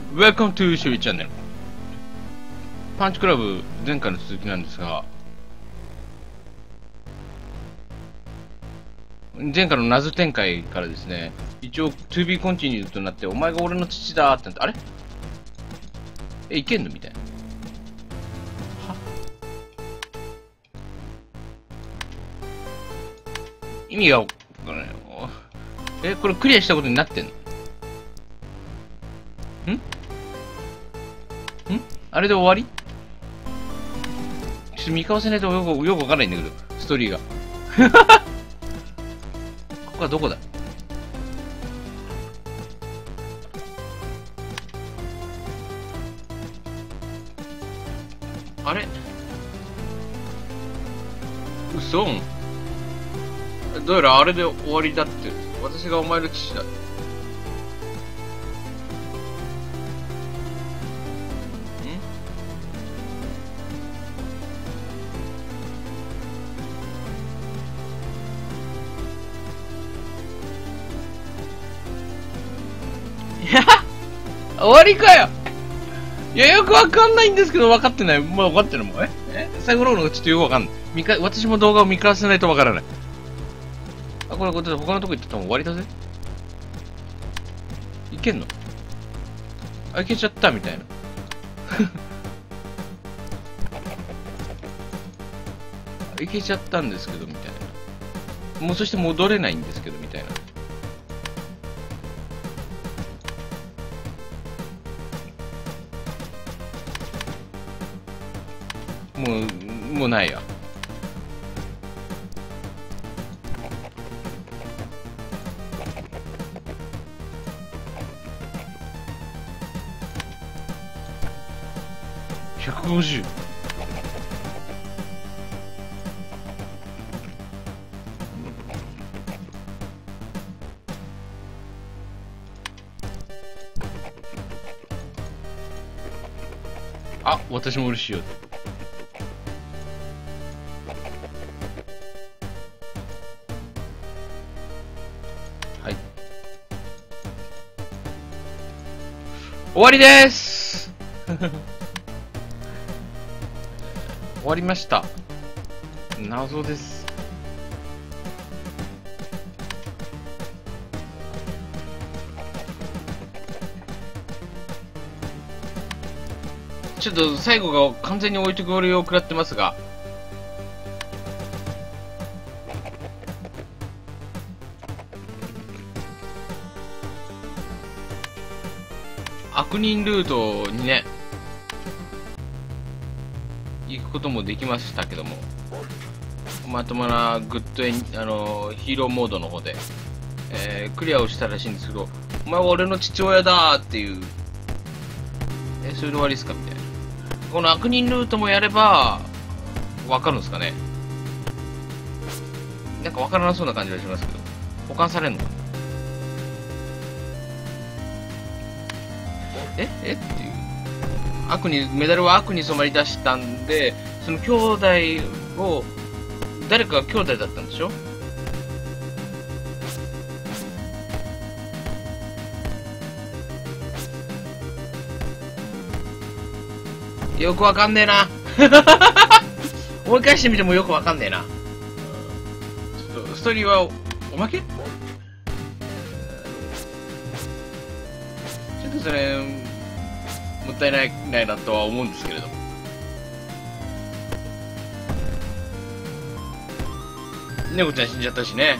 Welcome to シュビチャンネル。パンチクラブ前回の続きなんですが、前回の謎展開からですね、一応 To be continued となって、お前が俺の父だってなって、あれいけんのみたいな。は意味がわからないよ。これクリアしたことになってんの？あれで終わり？ちょっと見返せないとよくわかんないんだけど、ストーリーが。ここはどこだ？あれ？嘘？どうやらあれで終わりだって。私がお前の父だ。終わりかよ。いや、よくわかんないんですけど、分かってない。もう分かってるもん。最後の方がちょっとよくわかんない。私も動画を見返せないとわからない。あ、これ他のとこ行ってたもん終わりだぜ。いけんの？あ、いけちゃったみたいな。いけちゃったんですけど、みたいな。もうそして戻れないんですけど、みたいな。もうないや。150。あ、私も嬉しいよ。はい。終わりです。終わりました。謎です。ちょっと最後が完全に置いてくれを食らってますが、悪人ルートにね、行くこともできましたけども、まともなグッドヒーローモードの方で、クリアをしたらしいんですけど、お前は俺の父親だーっていう、それで終わりですかみたいな。この悪人ルートもやれば、わかるんですかね。なんかわからなそうな感じがしますけど、保管されんのかな。っていう。メダルは悪に染まり出したんで、その兄弟を、誰かが兄弟だったんでしょ？よくわかんねえな。思い返してみてもよくわかんねえな。ちょっと、ストーリーは、おまけ？ちょっとそれ、もったいないなとは思うんですけれども。猫ちゃん死んじゃったしね。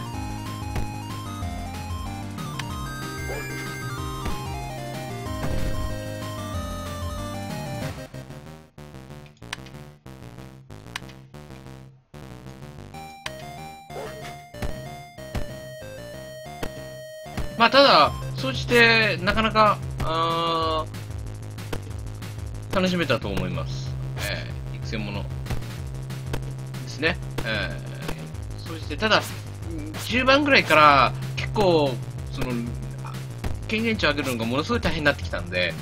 まあ、ただ、そうしてなかなか、楽しめたと思います。育成ものですね。そうして、ただ、10番ぐらいから結構、権限値を上げるのがものすごい大変になってきたんで、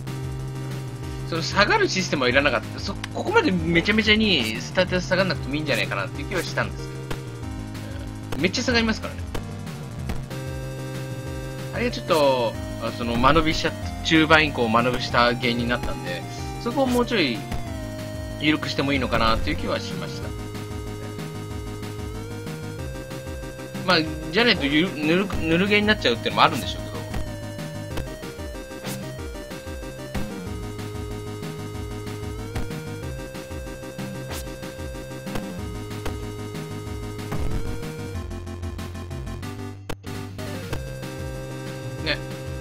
下がるシステムはいらなかった。ここまでめちゃめちゃにスタート下がらなくてもいいんじゃないかなっていう気はしたんですけど、めっちゃ下がりますからね。あれがちょっと、 その間延びしちゃった中盤以降間延びした原因になったんで、そこをもうちょい緩くしてもいいのかなという気はしました。まあじゃないとぬるゲーになっちゃうっていうのもあるんでしょうけど。ね。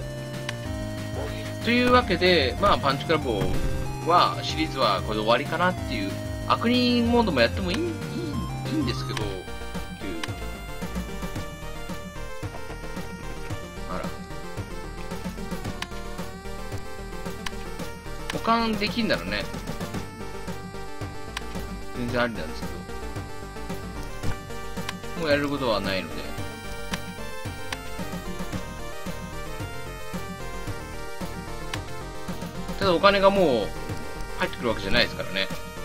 というわけで、まあ、パンチクラブは、シリーズはこれで終わりかなっていう、悪人モードもやってもいいんですけど、あら。保管できんならね、全然ありなんですけど、もうやれることはないので、ただお金がもう入ってくるわけじゃないですからね。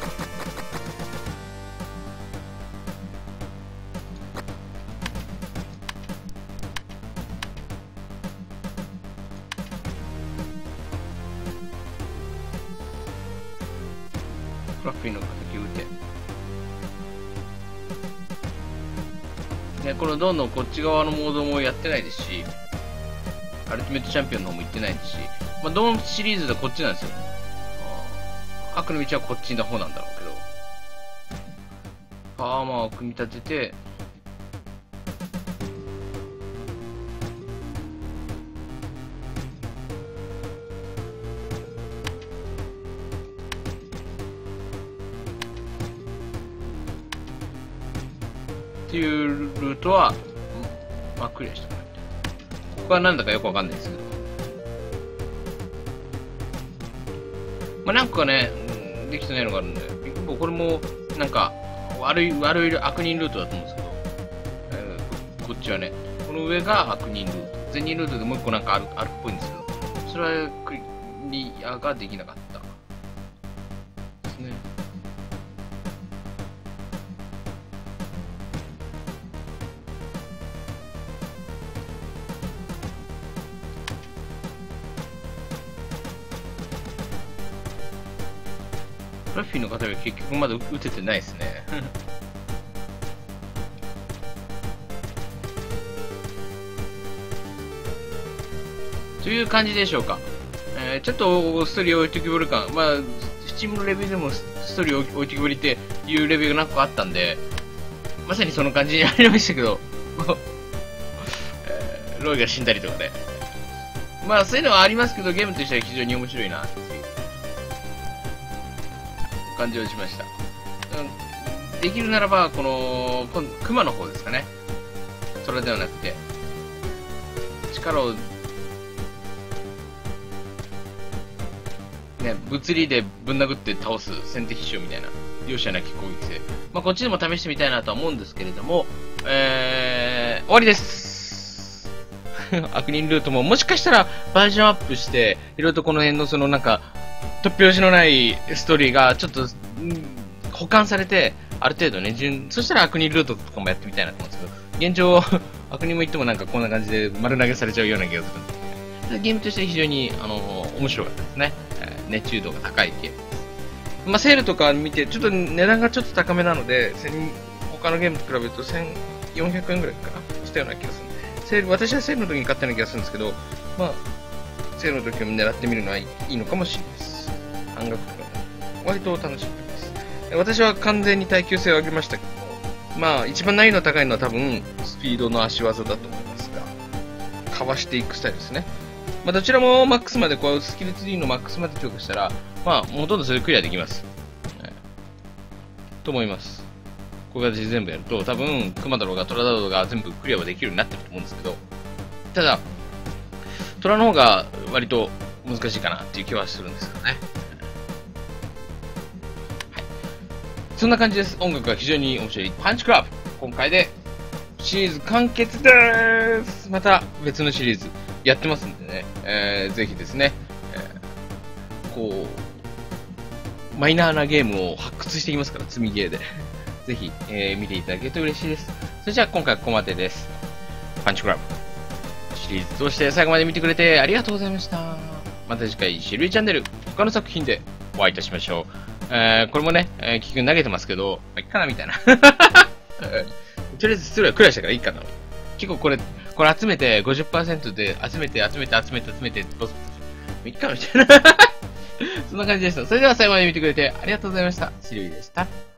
フラッフィーの敵打て。ね、このどんどんこっち側のモードもやってないですし、アルティメットチャンピオンの方も行ってないですし、まあ、どのシリーズでこっちなんですよ。悪の道はこっちの方なんだろうけど。パーマを組み立てて、っていうルートは、まあ、クリアしてもらって。ここはなんだかよくわかんないですけど。まあ、なんかね、できてないのがあるんで、これも、なんか、悪い悪人ルートだと思うんですけど、こっちはね、この上が悪人ルート。善人ルートでもう一個なんかあるっぽいんですけど、それはクリアができなかったですね。フラッフィーの方は結局まだ打ててないですね。という感じでしょうか。ちょっとストーリー置いてきぼり感、まあ、スチームのレビューでもストーリー置いてきぼりっていうレビューが何個かあったんで、まさにその感じにありましたけど、ロイが死んだりとかで。まあそういうのはありますけど、ゲームとしては非常に面白いなっていう感じをしました。できるならば、この熊の方ですかね。それではなくて、力を、ね、物理でぶん殴って倒す先手必勝みたいな、容赦なき攻撃性。まあこっちでも試してみたいなとは思うんですけれども、終わりです。悪人ルートももしかしたらバージョンアップして、いろいろとこの辺のそのなんか、突拍子のないストーリーがちょっと、保管されて、ある程度ね、そしたら悪人ルートとかもやってみたいなと思うんですけど、現状、悪人も言ってもなんかこんな感じで丸投げされちゃうような気がするんで、ゲームとしては非常に、面白かったですね。熱中度が高いゲームです。まあ、セールとか見て、ちょっと値段がちょっと高めなので、他のゲームと比べると1400円ぐらいかなしたような気がするんで、私はセールの時に買ったような気がするんですけど、まあ、セールの時を狙ってみるのはいいのかもしれないです。半額とか、割と楽しんでます。私は完全に耐久性を上げましたけど、まあ、一番難易度高いのは多分、スピードの足技だと思いますが、かわしていくスタイルですね。まあ、どちらもマックスまで、スキルツリーのマックスまで強化したら、まあ、ほとんどそれクリアできます。と思います。こういう形で全部やると、多分、クマだろうがトラだろうが全部クリアはできるようになってると思うんですけど、ただ、トラの方が割と難しいかなっていう気はするんですけどね。はい。そんな感じです。音楽が非常に面白いパンチクラブ。今回でシリーズ完結でーす。また別のシリーズやってますんでね。ぜひですね、マイナーなゲームを発掘していきますから、積みゲーで。ぜひ、見ていただけると嬉しいです。それじゃあ今回はここまでです。パンチクラブ。 シリーズ通して最後まで見てくれてありがとうございました。また次回、シルイチャンネル、他の作品でお会いいたしましょう。これもね、結局投げてますけど、まあ、いっかなみたいな。とりあえずストレークリアしたからいいかな。結構これ集めて 50% で集めて、ボス。いっかなみたいな。そんな感じでした。それでは最後まで見てくれてありがとうございました。シルイでした。